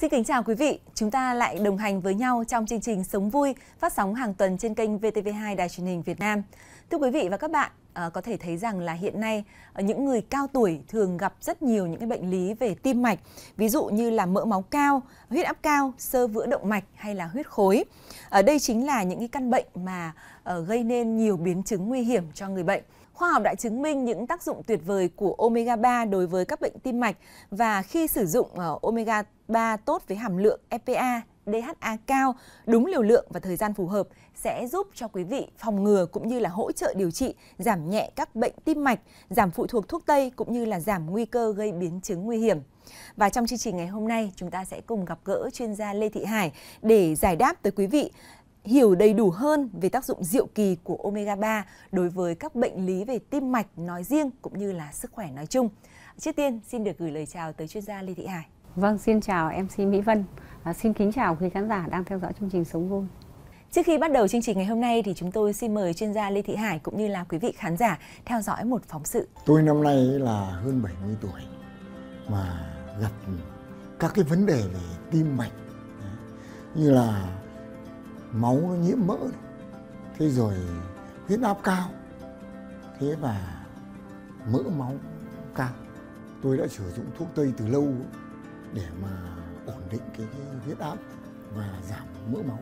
Xin kính chào quý vị, chúng ta lại đồng hành với nhau trong chương trình Sống Vui phát sóng hàng tuần trên kênh VTV2 Đài Truyền hình Việt Nam. Thưa quý vị và các bạn, có thể thấy rằng là hiện nay những người cao tuổi thường gặp rất nhiều những cái bệnh lý về tim mạch, ví dụ như là mỡ máu cao, huyết áp cao, xơ vữa động mạch hay là huyết khối. Đây chính là những cái căn bệnh mà gây nên nhiều biến chứng nguy hiểm cho người bệnh. Khoa học đã chứng minh những tác dụng tuyệt vời của omega 3 đối với các bệnh tim mạch, và khi sử dụng omega 3 tốt với hàm lượng EPA, DHA cao, đúng liều lượng và thời gian phù hợp sẽ giúp cho quý vị phòng ngừa cũng như là hỗ trợ điều trị, giảm nhẹ các bệnh tim mạch, giảm phụ thuộc thuốc tây cũng như là giảm nguy cơ gây biến chứng nguy hiểm. Và trong chương trình ngày hôm nay, chúng ta sẽ cùng gặp gỡ chuyên gia Lê Thị Hải để giải đáp tới quý vị hiểu đầy đủ hơn về tác dụng diệu kỳ của omega 3 đối với các bệnh lý về tim mạch nói riêng cũng như là sức khỏe nói chung. Trước tiên, xin được gửi lời chào tới chuyên gia Lê Thị Hải. Vâng, xin chào MC Mỹ Vân. Xin kính chào quý khán giả đang theo dõi chương trình Sống Vui. Trước khi bắt đầu chương trình ngày hôm nay thì chúng tôi xin mời chuyên gia Lê Thị Hải cũng như là quý vị khán giả theo dõi một phóng sự. Tôi năm nay là hơn 70 tuổi mà gặp các cái vấn đề về tim mạch như là máu nó nhiễm mỡ, thế rồi huyết áp cao, thế và mỡ máu cao. Tôi đã sử dụng thuốc tây từ lâu để mà ổn định cái huyết áp và giảm mỡ máu.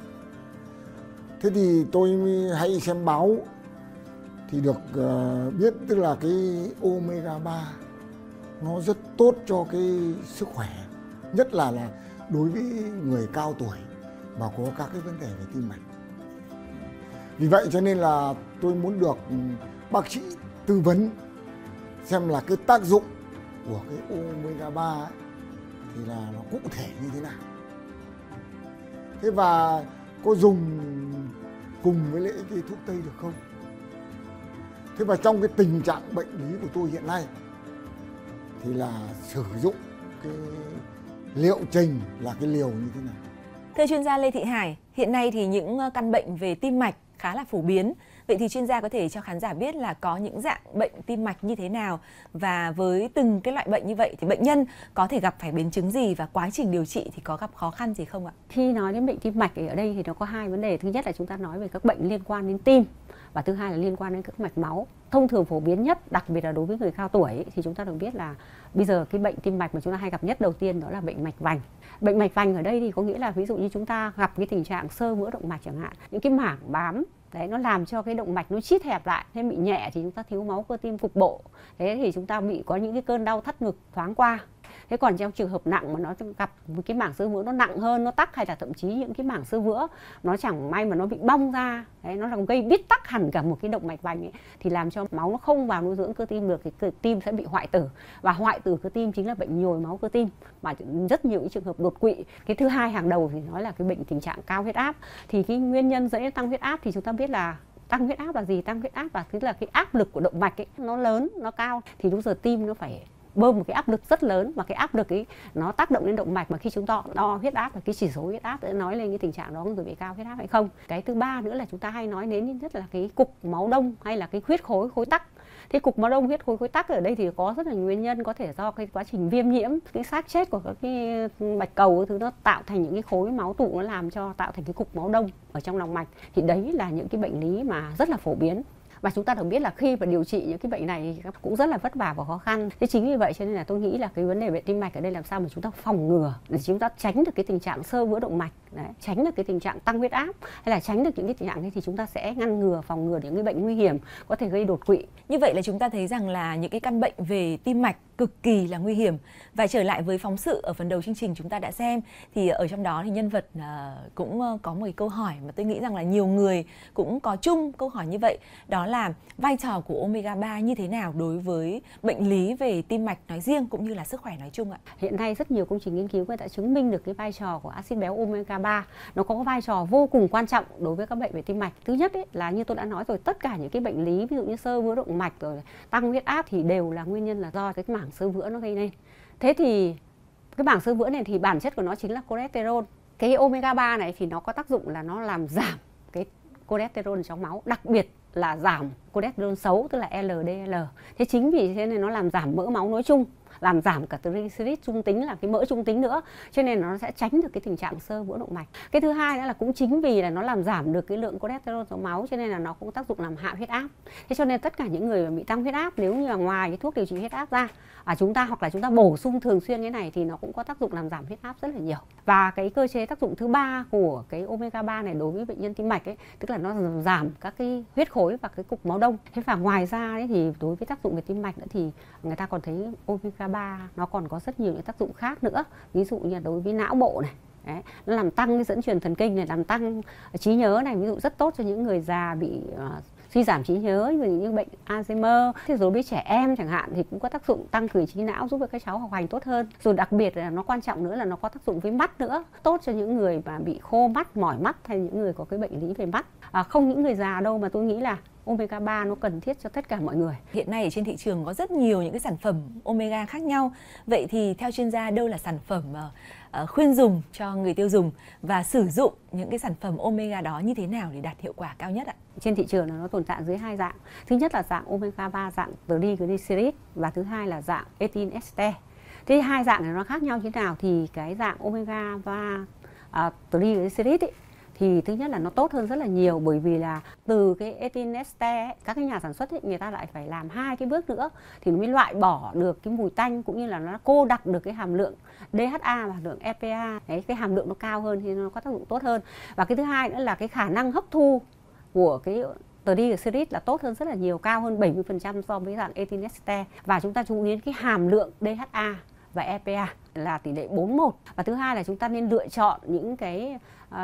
Thế thì tôi hay xem báo thì được biết tức là cái omega 3 nó rất tốt cho cái sức khỏe, nhất là đối với người cao tuổi và có các cái vấn đề về tim mạch. Vì vậy cho nên là tôi muốn được bác sĩ tư vấn xem là cái tác dụng của cái omega 3 ấy, thì là nó cụ thể như thế nào. Thế và có dùng cùng với lại cái thuốc tây được không? Thế và trong cái tình trạng bệnh lý của tôi hiện nay thì là sử dụng cái liệu trình là cái liều như thế nào? Thưa chuyên gia Lê Thị Hải, hiện nay thì những căn bệnh về tim mạch khá là phổ biến. Vậy thì chuyên gia có thể cho khán giả biết là có những dạng bệnh tim mạch như thế nào, và với từng cái loại bệnh như vậy thì bệnh nhân có thể gặp phải biến chứng gì và quá trình điều trị thì có gặp khó khăn gì không ạ? Khi nói đến bệnh tim mạch thì ở đây thì nó có hai vấn đề. Thứ nhất là chúng ta nói về các bệnh liên quan đến tim, và thứ hai là liên quan đến các mạch máu. Thông thường phổ biến nhất, đặc biệt là đối với người cao tuổi thì chúng ta được biết là bây giờ cái bệnh tim mạch mà chúng ta hay gặp nhất đầu tiên đó là bệnh mạch vành. Bệnh mạch vành ở đây thì có nghĩa là ví dụ như chúng ta gặp cái tình trạng xơ vữa động mạch chẳng hạn, những cái mảng bám đấy nó làm cho cái động mạch nó chít hẹp lại. Thế bị nhẹ thì chúng ta thiếu máu cơ tim cục bộ, thế thì chúng ta bị có những cái cơn đau thắt ngực thoáng qua. Thế còn trong trường hợp nặng mà nó gặp một cái mảng xơ vữa nó nặng hơn, nó tắc, hay là thậm chí những cái mảng xơ vữa nó chẳng may mà nó bị bong ra, đấy, nó làm gây bít tắc hẳn cả một cái động mạch vành ấy, thì làm cho máu nó không vào nuôi dưỡng cơ tim được thì cơ tim sẽ bị hoại tử, và hoại tử cơ tim chính là bệnh nhồi máu cơ tim, mà rất nhiều những trường hợp đột quỵ. Cái thứ hai hàng đầu thì nói là cái bệnh tình trạng cao huyết áp. Thì cái nguyên nhân dẫn đến tăng huyết áp thì chúng ta biết là tăng huyết áp là gì? Tăng huyết áp là tức là cái áp lực của động mạch ấy, nó lớn, nó cao, thì lúc giờ tim nó phải bơm một cái áp lực rất lớn, và cái áp lực ấy nó tác động đến động mạch, mà khi chúng ta đo huyết áp và cái chỉ số huyết áp để nói lên cái tình trạng đó người bị cao huyết áp hay không. Cái thứ ba nữa là chúng ta hay nói đến nhất là cái cục máu đông hay là cái huyết khối, khối tắc. Thế cục máu đông, huyết khối, khối tắc ở đây thì có rất là nhiều nguyên nhân, có thể do cái quá trình viêm nhiễm, cái xác chết của các cái bạch cầu thứ nó tạo thành những cái khối máu tụ, nó làm cho tạo thành cái cục máu đông ở trong lòng mạch. Thì đấy là những cái bệnh lý mà rất là phổ biến. Và chúng ta được biết là khi mà điều trị những cái bệnh này thì cũng rất là vất vả và khó khăn. Thế chính vì vậy cho nên là tôi nghĩ là cái vấn đề bệnh tim mạch ở đây làm sao mà chúng ta phòng ngừa để chúng ta tránh được cái tình trạng xơ vữa động mạch, đấy, tránh được cái tình trạng tăng huyết áp, hay là tránh được những cái tình trạng này thì chúng ta sẽ ngăn ngừa, phòng ngừa những cái bệnh nguy hiểm có thể gây đột quỵ. Như vậy là chúng ta thấy rằng là những cái căn bệnh về tim mạch cực kỳ là nguy hiểm. Và trở lại với phóng sự ở phần đầu chương trình chúng ta đã xem, thì ở trong đó thì nhân vật cũng có một cái câu hỏi mà tôi nghĩ rằng là nhiều người cũng có chung câu hỏi như vậy, đó là vai trò của omega 3 như thế nào đối với bệnh lý về tim mạch nói riêng cũng như là sức khỏe nói chung ạ? Hiện nay rất nhiều công trình nghiên cứu đã chứng minh được cái vai trò của axit béo omega 3. Nó có vai trò vô cùng quan trọng đối với các bệnh về tim mạch. Thứ nhất ấy, là như tôi đã nói rồi, tất cả những cái bệnh lý ví dụ như xơ vữa động mạch rồi tăng huyết áp thì đều là nguyên nhân là do cái mảng xơ vữa nó gây nên. Thế thì cái mảng xơ vữa này thì bản chất của nó chính là cholesterol. Cái omega 3 này thì nó có tác dụng là nó làm giảm cái cholesterol trong máu, đặc biệt là giảm cholesterol xấu tức là LDL. Thế chính vì thế nên nó làm giảm mỡ máu nói chung. làm giảm cả triglycerid trung tính là cái mỡ trung tính nữa, cho nên nó sẽ tránh được cái tình trạng xơ vữa động mạch. Cái thứ hai nữa là cũng chính vì là nó làm giảm được cái lượng cholesterol trong máu, cho nên là nó cũng tác dụng làm hạ huyết áp. Thế cho nên tất cả những người bị tăng huyết áp, nếu như là ngoài cái thuốc điều trị huyết áp ra, chúng ta hoặc là chúng ta bổ sung thường xuyên cái này thì nó cũng có tác dụng làm giảm huyết áp rất là nhiều. Và cái cơ chế tác dụng thứ ba của cái omega 3 này đối với bệnh nhân tim mạch ấy, tức là nó giảm các cái huyết khối và cái cục máu đông. Thế và ngoài ra ấy, thì đối với tác dụng về tim mạch nữa thì người ta còn thấy omega 3 nó còn có rất nhiều những tác dụng khác nữa. Ví dụ như đối với não bộ này, đấy, nó làm tăng cái dẫn truyền thần kinh này, làm tăng trí nhớ này, ví dụ rất tốt cho những người già bị suy giảm trí nhớ như bệnh Alzheimer. Thế rồi với trẻ em chẳng hạn thì cũng có tác dụng tăng cường trí não, giúp cho các cháu học hành tốt hơn. Rồi đặc biệt là nó quan trọng nữa là nó có tác dụng với mắt nữa, tốt cho những người mà bị khô mắt, mỏi mắt hay những người có cái bệnh lý về mắt. Không những người già đâu mà tôi nghĩ là omega 3 nó cần thiết cho tất cả mọi người. Hiện nay ở trên thị trường có rất nhiều những cái sản phẩm omega khác nhau. Vậy thì theo chuyên gia, đâu là sản phẩm khuyên dùng cho người tiêu dùng và sử dụng những cái sản phẩm omega đó như thế nào để đạt hiệu quả cao nhất ạ? Trên thị trường nó tồn tại dưới hai dạng. Thứ nhất là dạng omega 3 dạng triglycerid và thứ hai là dạng ethyl ester. Thế hai dạng này nó khác nhau như thế nào? Thì cái dạng omega 3 triglycerid ấy, thì thứ nhất là nó tốt hơn rất là nhiều, bởi vì là từ cái ethyl ester ấy, các cái nhà sản xuất ấy, người ta lại phải làm hai cái bước nữa thì nó mới loại bỏ được cái mùi tanh, cũng như là nó cô đặc được cái hàm lượng DHA và hàm lượng EPA. Đấy, cái hàm lượng nó cao hơn thì nó có tác dụng tốt hơn. Và cái thứ hai nữa là cái khả năng hấp thu của cái triglycerid là tốt hơn rất là nhiều, cao hơn 70% so với dạng ethyl ester. Và chúng ta chú ý đến cái hàm lượng DHA và EPA là tỷ lệ 4:1. Và thứ hai là chúng ta nên lựa chọn những cái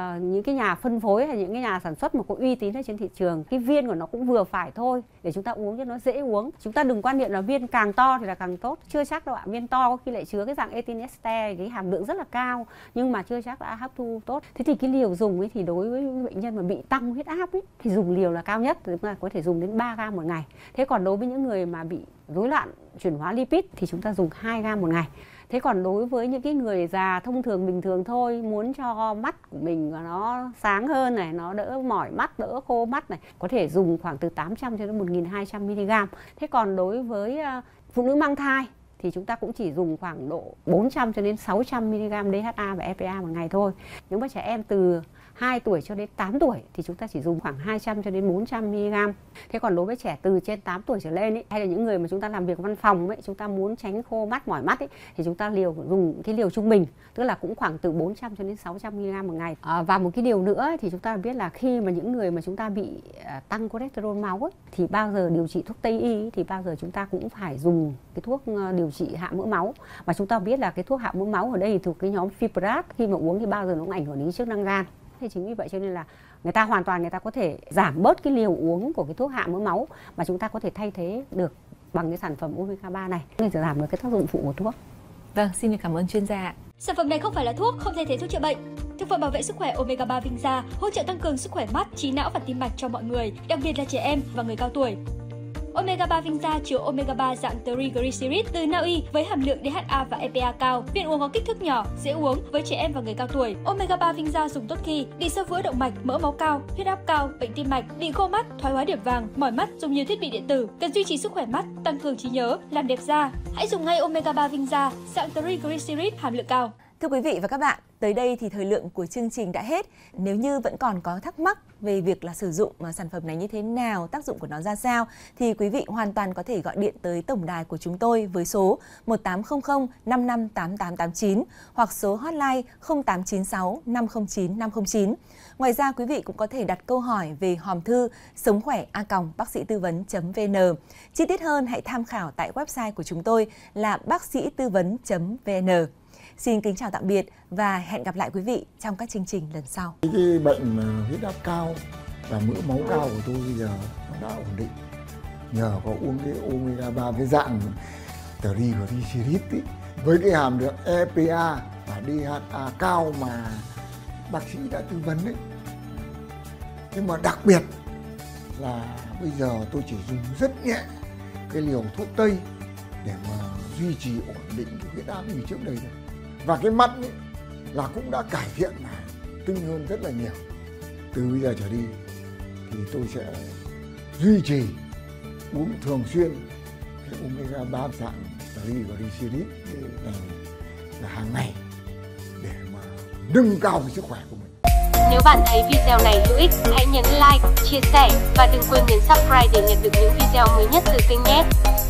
nhà phân phối hay những cái nhà sản xuất mà có uy tín ở trên thị trường. Cái viên của nó cũng vừa phải thôi để chúng ta uống cho nó dễ uống. Chúng ta đừng quan niệm là viên càng to thì là càng tốt, chưa chắc đâu ạ. Viên to có khi lại chứa cái dạng ethyl ester, cái hàm lượng rất là cao nhưng mà chưa chắc đã hấp thu tốt. Thế thì cái liều dùng ấy thì đối với bệnh nhân mà bị tăng huyết áp ấy thì dùng liều là cao nhất, chúng ta có thể dùng đến 3 gram một ngày. Thế còn đối với những người mà bị rối loạn chuyển hóa lipid thì chúng ta dùng 2 gram một ngày. Thế còn đối với những cái người già thông thường bình thường thôi, muốn cho mắt của mình nó sáng hơn này, nó đỡ mỏi mắt, đỡ khô mắt này, có thể dùng khoảng từ 800 cho đến 1200 mg. Thế còn đối với phụ nữ mang thai thì chúng ta cũng chỉ dùng khoảng độ 400 cho đến 600 mg DHA và EPA một ngày thôi. Nếu mà trẻ em từ 2 tuổi cho đến 8 tuổi thì chúng ta chỉ dùng khoảng 200 cho đến 400 mg. Thế còn đối với trẻ từ trên 8 tuổi trở lên ấy, hay là những người mà chúng ta làm việc văn phòng ấy, chúng ta muốn tránh khô mắt, mỏi mắt ấy, thì chúng ta dùng cái liều trung bình, tức là cũng khoảng từ 400 cho đến 600 mg một ngày. Và một cái điều nữa ấy, thì chúng ta biết là khi mà những người mà chúng ta bị tăng cholesterol máu ấy, thì bao giờ điều trị thuốc Tây y ấy, thì bao giờ chúng ta cũng phải dùng cái thuốc điều trị hạ mỡ máu. Và chúng ta biết là cái thuốc hạ mỡ máu ở đây thuộc cái nhóm fibrat, khi mà uống thì bao giờ nó cũng ảnh hưởng đến chức năng gan. Thì chính vì vậy cho nên là người ta hoàn toàn có thể giảm bớt cái liều uống của cái thuốc hạ mỡ máu mà chúng ta có thể thay thế được bằng cái sản phẩm omega 3 này để giảm được cái tác dụng phụ của thuốc. Vâng, xin cảm ơn chuyên gia. Sản phẩm này không phải là thuốc, không thay thế thuốc chữa bệnh. Thực phẩm bảo vệ sức khỏe omega 3 Vinza hỗ trợ tăng cường sức khỏe mắt, trí não và tim mạch cho mọi người, đặc biệt là trẻ em và người cao tuổi. Omega 3 Vinza chứa omega 3 dạng triglycerid từ Na Uy với hàm lượng DHA và EPA cao. Viên uống có kích thước nhỏ, dễ uống với trẻ em và người cao tuổi. Omega 3 Vinza dùng tốt khi bị xơ vữa động mạch, mỡ máu cao, huyết áp cao, bệnh tim mạch, bị khô mắt, thoái hóa điểm vàng, mỏi mắt, dùng nhiều thiết bị điện tử, cần duy trì sức khỏe mắt, tăng cường trí nhớ, làm đẹp da. Hãy dùng ngay omega 3 Vinza dạng triglycerid hàm lượng cao. Thưa quý vị và các bạn, tới đây thì thời lượng của chương trình đã hết. Nếu như vẫn còn có thắc mắc về việc là sử dụng sản phẩm này như thế nào, tác dụng của nó ra sao, thì quý vị hoàn toàn có thể gọi điện tới tổng đài của chúng tôi với số 1800 558889 hoặc số hotline 0896 509 509. Ngoài ra, quý vị cũng có thể đặt câu hỏi về hòm thư songkhoe@bác-sĩ-tư-vấn.vn. Chi tiết hơn hãy tham khảo tại website của chúng tôi là bác-sĩ-tư-vấn.vn. Xin kính chào tạm biệt và hẹn gặp lại quý vị trong các chương trình lần sau. Cái bệnh huyết áp cao và mỡ máu cao của tôi bây giờ nó đã ổn định nhờ có uống cái omega 3 cái dạng triglycerid với cái hàm lượng EPA và DHA cao mà bác sĩ đã tư vấn đấy. Nhưng mà đặc biệt là bây giờ tôi chỉ dùng rất nhẹ cái liều thuốc Tây để mà duy trì ổn định cái huyết áp như trước đây thôi. Và cái mắt ấy là cũng đã cải thiện là tinh hơn rất là nhiều. Từ bây giờ trở đi thì tôi sẽ duy trì uống thường xuyên cái omega 3 dạng triglycerid này là hàng ngày để mà nâng cao cái sức khỏe của mình. Nếu bạn thấy video này hữu ích, hãy nhấn like, chia sẻ và đừng quên nhấn subscribe để nhận được những video mới nhất từ kênh nhé.